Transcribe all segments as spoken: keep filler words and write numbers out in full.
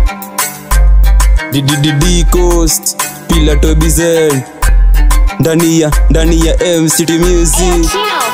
D D D D Coast Pila Tobizen ndani ya ndani ya M C T Music.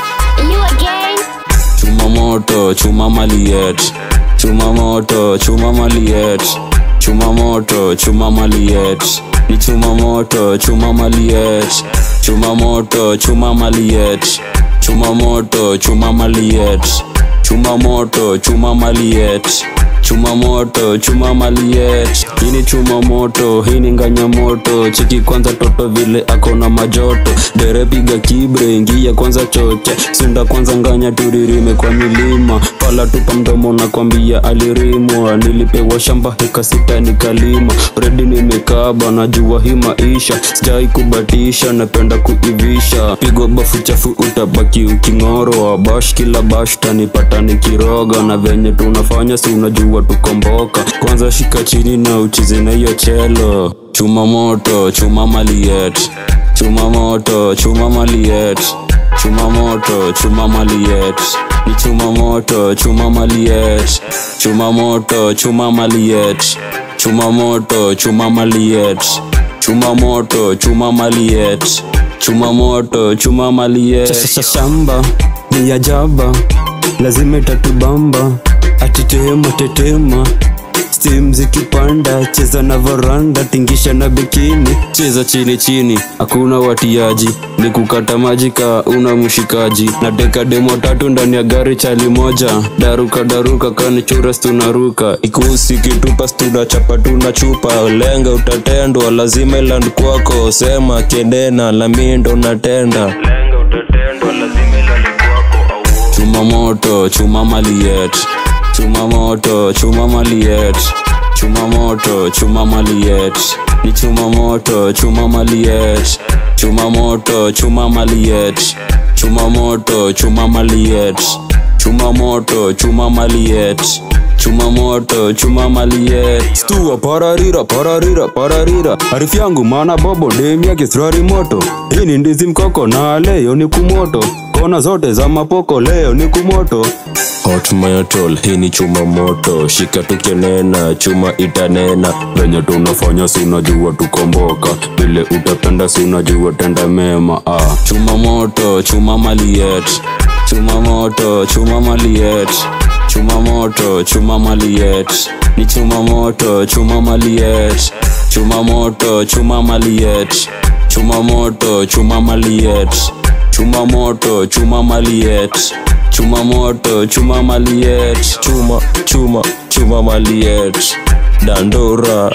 Chuma moto chuma maliet, chuma moto chuma maliet, chuma moto chuma maliet, ni chuma moto chuma maliet, chuma moto chuma maliet, chuma moto chuma maliet, chuma moto chuma maliet, chuma moto chuma maliet. Hini chuma moto, hini nganya moto, chiki kwanza toto vile akona majoto, dere piga kibre ingia kwanza choche, sunda kwanza nganya turirime kwa milima, pala tupa mdomo na kwambia alirimwa, nilipewa shamba heka sita nikalima, ready nimekaba najua hii maisha, sijai kubatisha napenda kuivisha, pigo bafu chafu utabaki ukingoro, bash kila bash tanipata nikiroga, na venye tunafanya si unajua tukomboka, kwanza shika chini na uchize na hiyo chelo. Chuma moto chuma maliet, chuma moto chuma maliet, chuma moto chuma maliet, ni chuma moto chuma maliet, chuma moto chuma maliet, chuma moto chuma maliet, chuma moto chuma maliet, chuma moto chuma maliet. Shamba ni ya jaba lazima itatubamba, atitema tetema steam zikipanda, cheza na varanda tingisha na bikini, cheza chini chini hakuna watiaji, ni kukata majika una mshikaji, na deka demo tatu ndani ya gari chali moja, daruka daruka kani churas tunaruka, ikusi kitupa stuna chapa tuna chupa, lenga utatendwa lazima iland kwako, sema kendena la mindo natenda, lenga utatendwa lazima iland kwako. Chuma moto chuma maliet, chuma moto chuma maliet, chuma moto chuma maliet, ni chuma moto chuma maliet, chuma moto chuma maliet, chuma moto chuma maliet, chuma moto chuma maliet, chuma moto chuma maliet. Stua pararira pararira pararira, arifu yangu mana bobo demi yake srari moto, hii ni ndizi mkoko na leo ni kumoto, kona zote za mapoko leo ni kumoto. Hot metal, hii ni chuma moto, shika tukienena, chuma itanena, venye tunafanya si unajua tukomboka, vile utapenda si unajua tenda mema. ah. Chuma moto, chuma maliet, chuma moto, chuma maliet, chuma moto, chuma maliet, ni chuma moto, chuma maliet, chuma moto, chuma maliet, chuma moto, chuma maliet, chuma moto, chuma maliet, chuma moto chuma maliet, chuma chuma chuma maliet, Dandora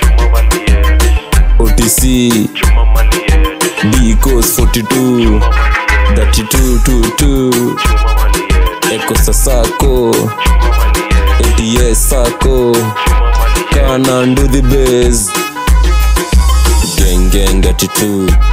O T C D Coast forty-two thirty-two twenty-two Eko Sasako A T S Sako Kana Ndo the Base Gang Gang thirty-two